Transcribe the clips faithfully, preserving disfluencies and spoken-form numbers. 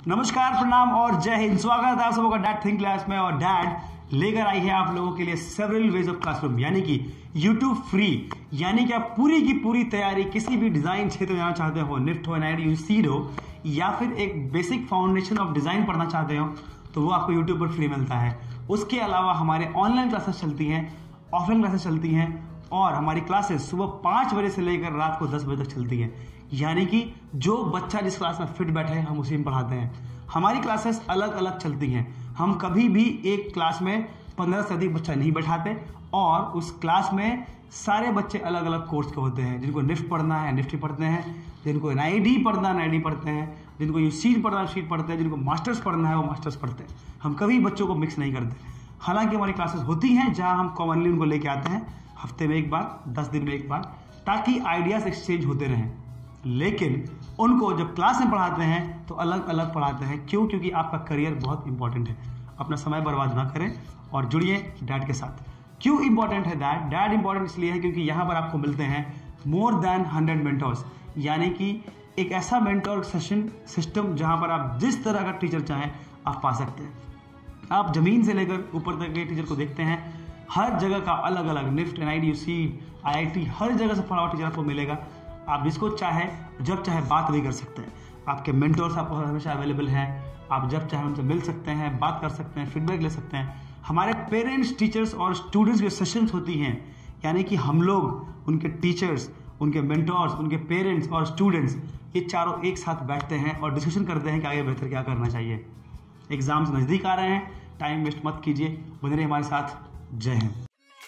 नमस्कार, प्रणाम और जय हिंद। स्वागत है आप सबका डैड थिंक क्लास में। और डैड लेकर आई है आप लोगों के लिए सेवरल वेज ऑफ क्लासरूम, यानी कि यूट्यूब फ्री, यानी कि आप पूरी की पूरी तैयारी किसी भी डिजाइन क्षेत्र में जाना चाहते हो, निफ्ट हो, एनआईडी हो, सीड हो, या फिर एक बेसिक फाउंडेशन ऑफ डिजाइन पढ़ना चाहते हो, तो वो आपको यूट्यूब पर फ्री मिलता है। उसके अलावा हमारे ऑनलाइन क्लासेस चलती हैं, ऑफलाइन क्लासेस चलती हैं, और हमारी क्लासेस सुबह पाँच बजे से लेकर रात को दस बजे तक चलती हैं। यानी कि जो बच्चा जिस क्लास में फिट बैठे हम उसी में पढ़ाते हैं। हमारी क्लासेस अलग अलग चलती हैं। हम कभी भी एक क्लास में पंद्रह से अधिक बच्चा नहीं बैठाते, और उस क्लास में सारे बच्चे अलग अलग कोर्स के होते हैं। जिनको निफ्ट पढ़ना है निफ्ट पढ़ते हैं, जिनको एनआईडी पढ़ना है एनआईडी पढ़ते हैं, जिनको यू सीड पढ़ना है सीड पढ़ते हैं, जिनको मास्टर्स पढ़ना है वो मास्टर्स पढ़ते हैं। हम कभी बच्चों को मिक्स नहीं करते। हालांकि हमारी क्लासेस होती हैं जहाँ हम कॉमनली उनको लेके आते हैं हफ्ते में एक बार, दस दिन में एक बार, ताकि आइडियाज एक्सचेंज होते रहें। लेकिन उनको जब क्लास में पढ़ाते हैं तो अलग अलग पढ़ाते हैं। क्यों? क्योंकि आपका करियर बहुत इंपॉर्टेंट है। अपना समय बर्बाद ना करें और जुड़िए डैड के साथ। क्यों इंपॉर्टेंट है डैड? डैड इंपॉर्टेंट इसलिए है क्योंकि यहाँ पर आपको मिलते हैं मोर देन हंड्रेड मेंटर्स, यानी कि एक ऐसा मेंटर सेशन सिस्टम जहाँ पर आप जिस तरह का टीचर चाहें आप पा सकते हैं। आप जमीन से लेकर ऊपर तक के टीचर को देखते हैं। हर जगह का अलग अलग निफ्ट, एनआईडी, सीड, आईआईटी, हर जगह से पढ़ा हुआ टीचर आपको मिलेगा। आप जिसको चाहे जब चाहे बात भी कर सकते हैं। आपके मेंटर्स आपको हमेशा अवेलेबल हैं। आप जब चाहे उनसे मिल सकते हैं, बात कर सकते हैं, फीडबैक ले सकते हैं। हमारे पेरेंट्स, टीचर्स और स्टूडेंट्स की सेशंस होती हैं, यानी कि हम लोग उनके टीचर्स, उनके मेंटर्स, उनके पेरेंट्स और स्टूडेंट्स ये चारों एक साथ बैठते हैं और डिस्कशन करते हैं कि आगे बेहतर क्या करना चाहिए। एग्जाम्स नज़दीक आ रहे हैं, टाइम वेस्ट मत कीजिए, बने रहिए हमारे साथ। जय हिंद।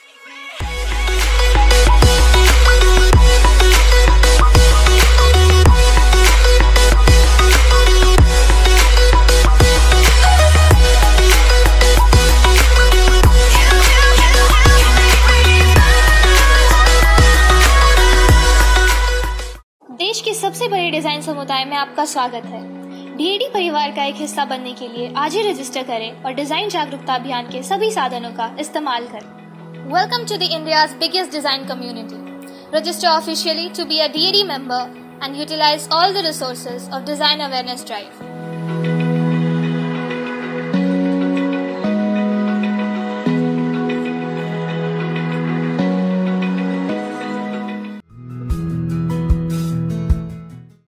देश के सबसे बड़े डिजाइन समुदाय में आपका स्वागत है। डीएडी परिवार का एक हिस्सा बनने के लिए आज ही रजिस्टर करें और डिजाइन जागरूकता अभियान के सभी साधनों का इस्तेमाल करें। Welcome to the India's biggest design community. Register officially to be a D A D member and utilize all the resources of Design Awareness Drive.